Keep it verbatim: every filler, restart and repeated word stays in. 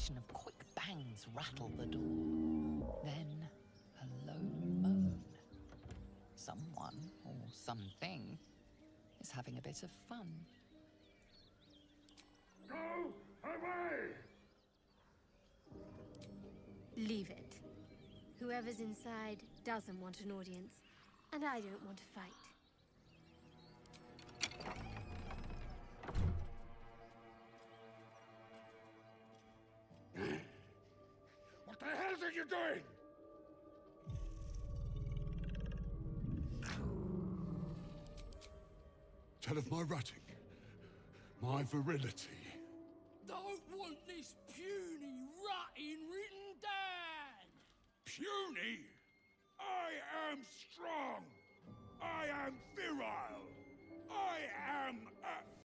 succession of quick bangs rattle the door. Then a low moan. Someone, or something, is having a bit of fun. Go away! Leave it. Whoever's inside doesn't want an audience, and I don't want to fight. What the hell are you doing? Tell of my rutting, my virility. Don't want this puny rutting written down! Puny? I am strong. I am virile. I am a